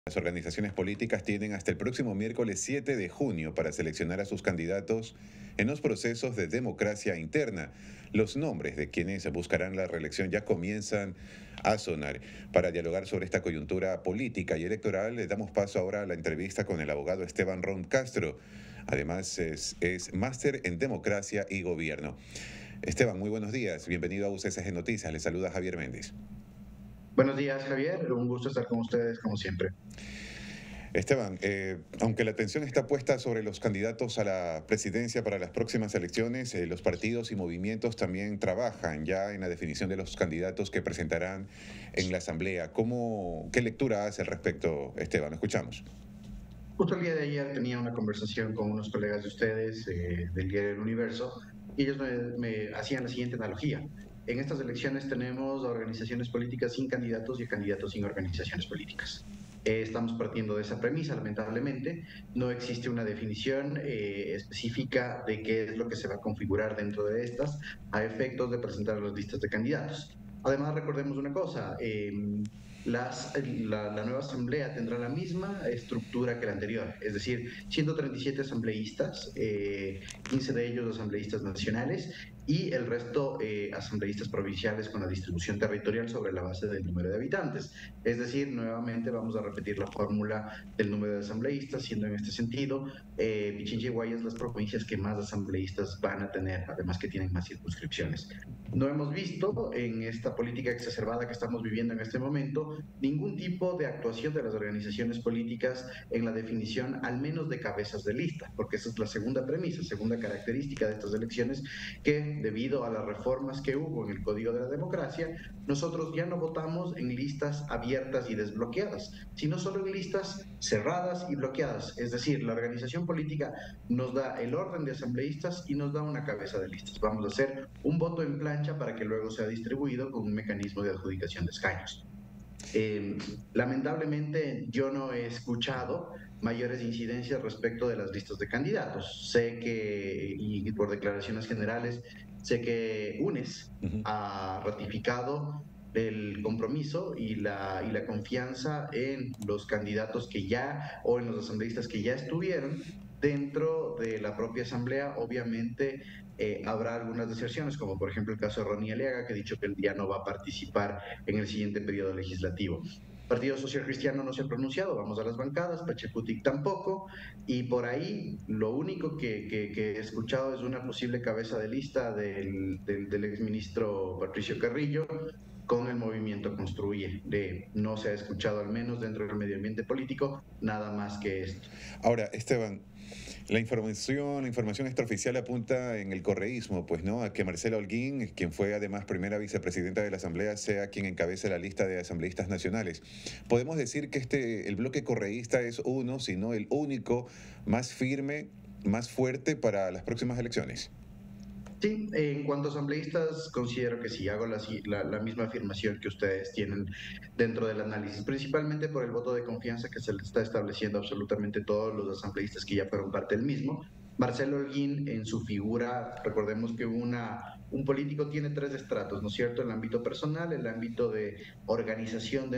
Las organizaciones políticas tienen hasta el próximo miércoles 7 de junio para seleccionar a sus candidatos en los procesos de democracia interna. Los nombres de quienes buscarán la reelección ya comienzan a sonar. Para dialogar sobre esta coyuntura política y electoral, le damos paso ahora a la entrevista con el abogado Esteban Ron Castro. Además, es máster en democracia y gobierno. Esteban, muy buenos días. Bienvenido a UCSG Noticias. Le saluda Javier Méndez. Buenos días, Javier. Un gusto estar con ustedes, como siempre. Esteban, aunque la atención está puesta sobre los candidatos a la presidencia para las próximas elecciones, los partidos y movimientos también trabajan ya en la definición de los candidatos que presentarán en la Asamblea. ¿Qué lectura hace al respecto, Esteban? Lo escuchamos. Justo el día de ayer tenía una conversación con unos colegas de ustedes del Diario del Universo y ellos me hacían la siguiente analogía. En estas elecciones tenemos a organizaciones políticas sin candidatos y a candidatos sin organizaciones políticas. Estamos partiendo de esa premisa, lamentablemente. No existe una definición específica de qué es lo que se va a configurar dentro de estas a efectos de presentar las listas de candidatos. Además, recordemos una cosa, la nueva asamblea tendrá la misma estructura que la anterior, es decir, 137 asambleístas, 15 de ellos asambleístas nacionales y el resto asambleístas provinciales con la distribución territorial sobre la base del número de habitantes. Es decir, nuevamente vamos a repetir la fórmula del número de asambleístas, siendo en este sentido Pichincha y Guayas las provincias que más asambleístas van a tener, además que tienen más circunscripciones. No hemos visto en esta política exacerbada que estamos viviendo en este momento ningún tipo de actuación de las organizaciones políticas en la definición al menos de cabezas de lista, porque esa es la segunda premisa, segunda característica de estas elecciones, que debido a las reformas que hubo en el Código de la Democracia, nosotros ya no votamos en listas abiertas y desbloqueadas, sino solo en listas cerradas y bloqueadas. Es decir, la organización política nos da el orden de asambleístas y nos da una cabeza de listas. Vamos a hacer un voto en plancha para que luego sea distribuido con un mecanismo de adjudicación de escaños. Lamentablemente yo no he escuchado mayores incidencias respecto de las listas de candidatos. Sé que, y por declaraciones generales, sé que UNES ha ratificado el compromiso y la confianza en los candidatos que ya, o en los asambleístas que ya estuvieron dentro de la propia asamblea. Obviamente habrá algunas deserciones, como por ejemplo el caso de Ronnie Aliaga, que ha dicho que él ya no va a participar en el siguiente periodo legislativo. Partido Social Cristiano no se ha pronunciado, vamos a las bancadas, Pachacutic tampoco, y por ahí lo único que he escuchado es una posible cabeza de lista del exministro Patricio Carrillo con el movimiento Construye. No se ha escuchado, al menos dentro del medio ambiente político, nada más que esto. Ahora, Esteban, la información extraoficial apunta en el correísmo, pues, ¿no? A que Marcela Holguín, quien fue además primera vicepresidenta de la Asamblea, sea quien encabece la lista de asambleístas nacionales. Podemos decir que el bloque correísta es uno, si no el único, más firme, más fuerte para las próximas elecciones. Sí, en cuanto a asambleístas, considero que sí, hago la misma afirmación que ustedes tienen dentro del análisis, principalmente por el voto de confianza que se le está estableciendo a absolutamente todos los asambleístas que ya fueron parte del mismo. Marcelo Holguín, en su figura, recordemos que un político tiene tres estratos, ¿no es cierto? El ámbito personal, el ámbito de organización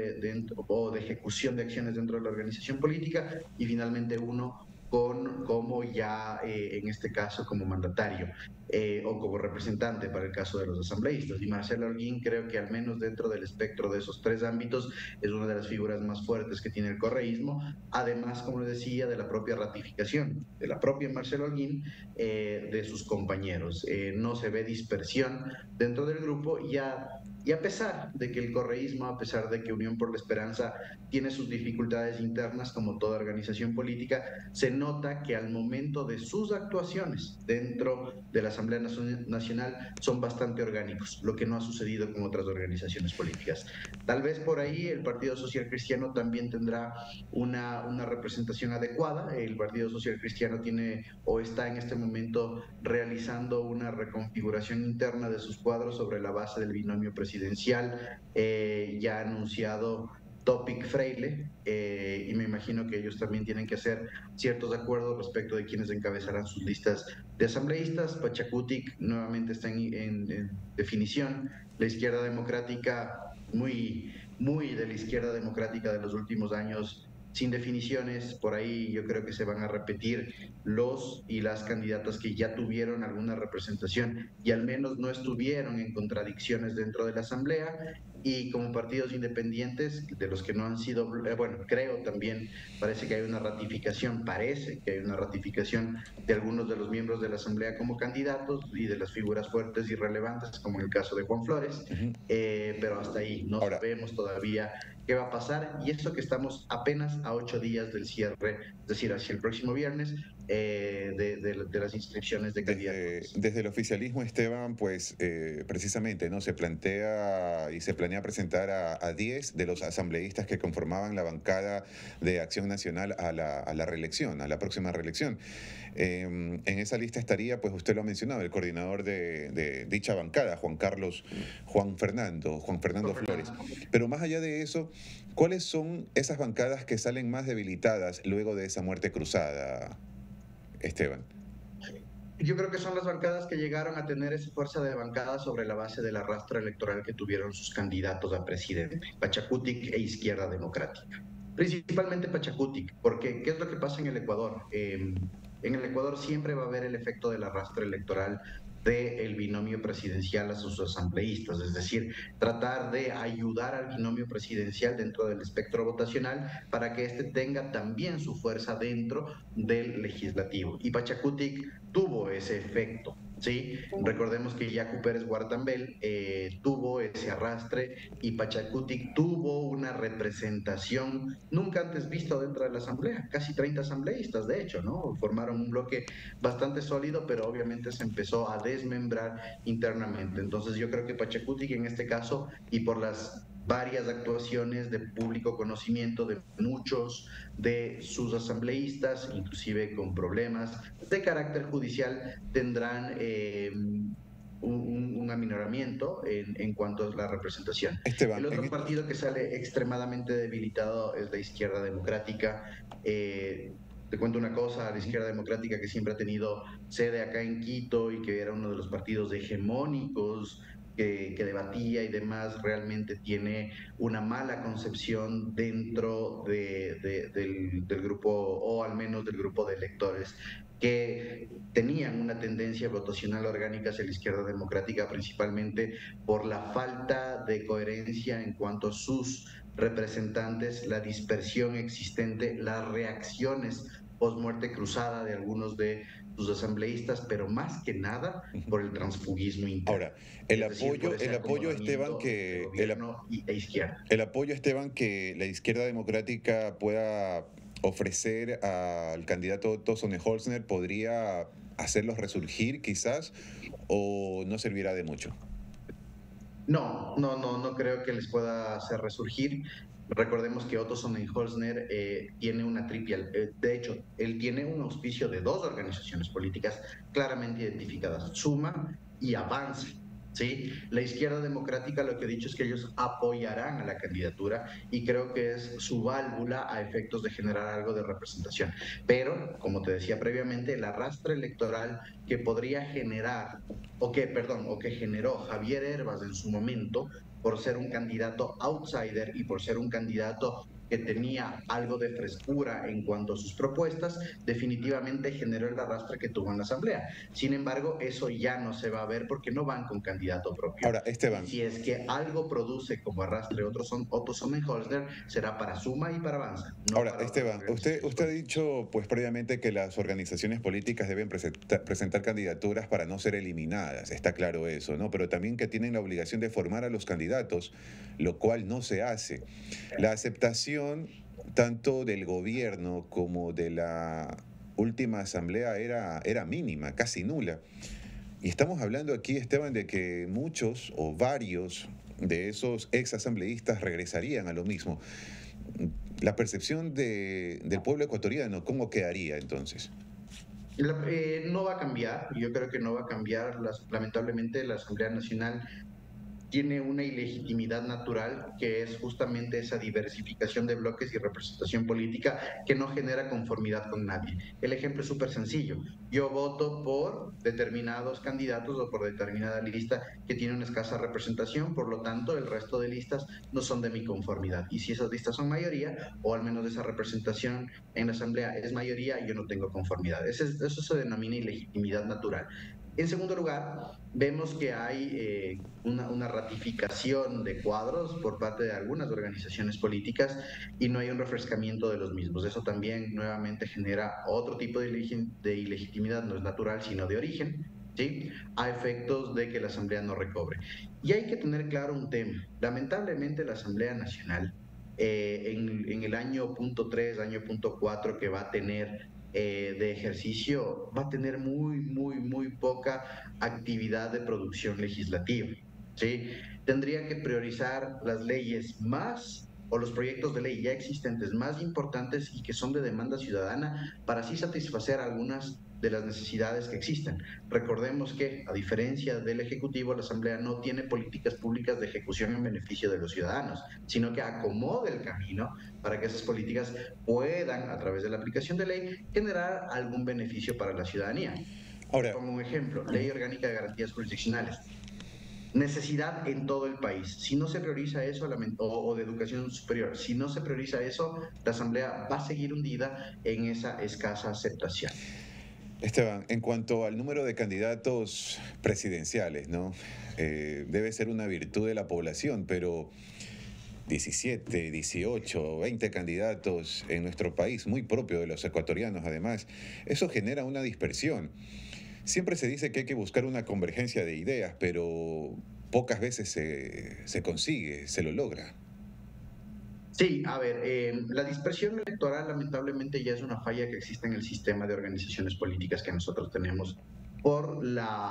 o de ejecución de acciones dentro de la organización política y finalmente uno como ya en este caso como mandatario o como representante para el caso de los asambleístas. Y Marcelo Holguín creo que al menos dentro del espectro de esos tres ámbitos es una de las figuras más fuertes que tiene el correísmo, además, como les decía, de la propia ratificación de la propia Marcelo Holguín, de sus compañeros. No se ve dispersión dentro del grupo y a pesar de que el correísmo, a pesar de que Unión por la Esperanza tiene sus dificultades internas como toda organización política, se nota que al momento de sus actuaciones dentro de la Asamblea Nacional son bastante orgánicos, lo que no ha sucedido con otras organizaciones políticas. Tal vez por ahí el Partido Social Cristiano también tendrá una representación adecuada. El Partido Social Cristiano tiene o está en este momento realizando una reconfiguración interna de sus cuadros sobre la base del binomio presidencial ya anunciado Topic Freile, y me imagino que ellos también tienen que hacer ciertos acuerdos respecto de quienes encabezarán sus listas de asambleístas. Pachacutic nuevamente está en definición. La izquierda democrática muy muy de la izquierda democrática de los últimos años, sin definiciones. Por ahí yo creo que se van a repetir los y las candidatas que ya tuvieron alguna representación y al menos no estuvieron en contradicciones dentro de la Asamblea. Y como partidos independientes, de los que no han sido, bueno, creo también, parece que hay una ratificación de algunos de los miembros de la Asamblea como candidatos y de las figuras fuertes y relevantes, como en el caso de Juan Flores, pero hasta ahí no Ahora, sabemos todavía qué va a pasar, y eso que estamos apenas a 8 días del cierre, es decir, hacia el próximo viernes, de las inscripciones de candidatos. desde el oficialismo, Esteban, pues precisamente no se plantea y se planea presentar a 10 de los asambleístas que conformaban la bancada de Acción Nacional a la reelección, a la próxima reelección. En esa lista estaría, pues usted lo ha mencionado, el coordinador de dicha bancada, Juan Fernando Flores. Pero más allá de eso, ¿cuáles son esas bancadas que salen más debilitadas luego de esa muerte cruzada, Esteban? Yo creo que son las bancadas que llegaron a tener esa fuerza de bancada sobre la base del arrastre electoral que tuvieron sus candidatos a presidente, Pachacutic e Izquierda Democrática. Principalmente Pachacutic, porque ¿qué es lo que pasa en el Ecuador? En el Ecuador siempre va a haber el efecto del arrastre electoral del binomio presidencial a sus asambleístas, es decir, tratar de ayudar al binomio presidencial dentro del espectro votacional para que éste tenga también su fuerza dentro del legislativo. Y Pachacutic tuvo ese efecto. Sí, recordemos que Yacu Pérez Guartambel tuvo ese arrastre y Pachacutic tuvo una representación nunca antes visto dentro de la asamblea, casi 30 asambleístas de hecho, ¿no? Formaron un bloque bastante sólido, pero obviamente se empezó a desmembrar internamente. Entonces yo creo que Pachacutic en este caso, y por las varias actuaciones de público conocimiento de muchos de sus asambleístas, inclusive con problemas de carácter judicial, tendrán un aminoramiento en cuanto a la representación. Esteban, El otro partido que sale extremadamente debilitado es la Izquierda Democrática. Te cuento una cosa, la Izquierda Democrática, que siempre ha tenido sede acá en Quito y que era uno de los partidos hegemónicos que debatía y demás, realmente tiene una mala concepción dentro del grupo, o al menos del grupo de electores que tenían una tendencia votacional orgánica hacia la Izquierda Democrática, principalmente por la falta de coherencia en cuanto a sus representantes, la dispersión existente, las reacciones post-muerte cruzada de algunos de sus asambleístas, pero más que nada por el transfugismo interno. ahora, el apoyo, Esteban, izquierda. el apoyo, Esteban, que la izquierda democrática pueda ofrecer al candidato Otto Sonnenholzner podría hacerlos resurgir quizás o no servirá de mucho. No creo que les pueda hacer resurgir. Recordemos que Otto Sonnenholzner tiene una triple, de hecho, él tiene un auspicio de dos organizaciones políticas claramente identificadas, Suma y Avanza. ¿Sí? La Izquierda Democrática lo que ha dicho es que ellos apoyarán a la candidatura y creo que es su válvula a efectos de generar algo de representación. Pero, como te decía previamente, el arrastre electoral que podría generar, o que generó Javier Hervas en su momento, por ser un candidato outsider y por ser un candidato que tenía algo de frescura en cuanto a sus propuestas, definitivamente generó el arrastre que tuvo en la Asamblea. Sin embargo, eso ya no se va a ver porque no van con candidato propio. Ahora, Esteban. Y si es que algo produce como arrastre Otto Sonnenholzner, será para Suma y para Avanza. No. Ahora, Esteban, usted ha dicho pues previamente que las organizaciones políticas deben presentar candidaturas para no ser eliminadas, está claro eso, ¿no? Pero también que tienen la obligación de formar a los candidatos, lo cual no se hace. La aceptación tanto del gobierno como de la última asamblea era mínima, casi nula. Y estamos hablando aquí, Esteban, de que muchos o varios de esos ex asambleístas regresarían a lo mismo. La percepción del pueblo ecuatoriano, ¿cómo quedaría entonces? No va a cambiar, yo creo que no va a cambiar. Lamentablemente la Asamblea Nacional tiene una ilegitimidad natural, que es justamente esa diversificación de bloques y representación política que no genera conformidad con nadie. El ejemplo es súper sencillo. Yo voto por determinados candidatos o por determinada lista que tiene una escasa representación, por lo tanto el resto de listas no son de mi conformidad. Y si esas listas son mayoría, o al menos esa representación en la Asamblea es mayoría, yo no tengo conformidad. Eso se denomina ilegitimidad natural. En segundo lugar, vemos que hay una ratificación de cuadros por parte de algunas organizaciones políticas y no hay un refrescamiento de los mismos. Eso también nuevamente genera otro tipo de ilegitimidad, no es natural, sino de origen, ¿sí? A efectos de que la Asamblea no recobre. Y hay que tener claro un tema. Lamentablemente la Asamblea Nacional, en el año punto 3, año punto 4 que va a tener de ejercicio, va a tener muy poca actividad de producción legislativa, ¿sí? Tendría que priorizar las leyes más o los proyectos de ley ya existentes más importantes y que son de demanda ciudadana para así satisfacer algunas de las necesidades que existen. Recordemos que, a diferencia del Ejecutivo, la Asamblea no tiene políticas públicas de ejecución en beneficio de los ciudadanos, sino que acomoda el camino para que esas políticas puedan, a través de la aplicación de ley, generar algún beneficio para la ciudadanía. Ahora, Pongo un ejemplo, Ley Orgánica de Garantías Jurisdiccionales. Necesidad en todo el país. Si no se prioriza eso, o de educación superior, si no se prioriza eso, la Asamblea va a seguir hundida en esa escasa aceptación. Esteban, en cuanto al número de candidatos presidenciales, ¿no? Debe ser una virtud de la población, pero 17, 18, 20 candidatos en nuestro país, muy propio de los ecuatorianos además, eso genera una dispersión. Siempre se dice que hay que buscar una convergencia de ideas, pero pocas veces se consigue, se lo logra. Sí, a ver, la dispersión electoral lamentablemente ya es una falla que existe en el sistema de organizaciones políticas que nosotros tenemos por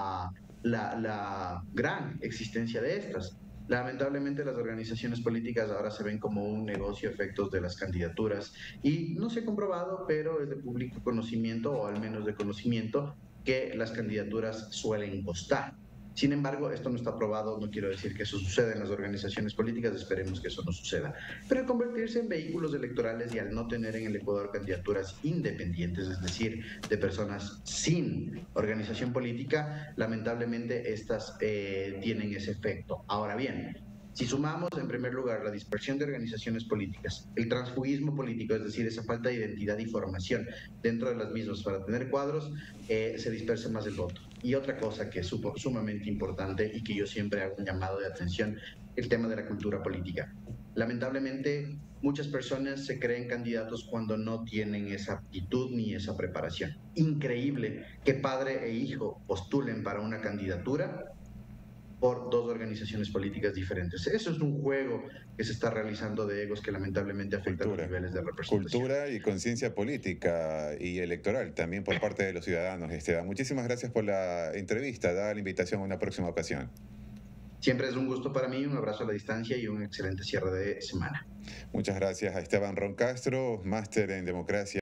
la gran existencia de estas. Lamentablemente las organizaciones políticas ahora se ven como un negocio a efectos de las candidaturas y no se ha comprobado, pero es de público conocimiento o al menos de conocimiento que las candidaturas suelen costar. Sin embargo, esto no está probado, no quiero decir que eso suceda en las organizaciones políticas, esperemos que eso no suceda. Pero al convertirse en vehículos electorales y al no tener en el Ecuador candidaturas independientes, es decir, de personas sin organización política, lamentablemente estas tienen ese efecto. Ahora bien, si sumamos en primer lugar la dispersión de organizaciones políticas, el transfugismo político, es decir, esa falta de identidad y formación dentro de las mismas para tener cuadros, se dispersa más el voto. Y otra cosa que es sumamente importante y que yo siempre hago un llamado de atención, el tema de la cultura política. Lamentablemente, muchas personas se creen candidatos cuando no tienen esa aptitud ni esa preparación. Increíble que padre e hijo postulen para una candidatura por dos organizaciones políticas diferentes. Eso es un juego que se está realizando de egos que lamentablemente afecta a los Cultura. niveles de representación. Cultura y conciencia política y electoral también por parte de los ciudadanos, Esteban. Muchísimas gracias por la entrevista. Da la invitación a una próxima ocasión. Siempre es un gusto para mí, un abrazo a la distancia y un excelente cierre de semana. Muchas gracias a Esteban Roncastro, máster en democracia.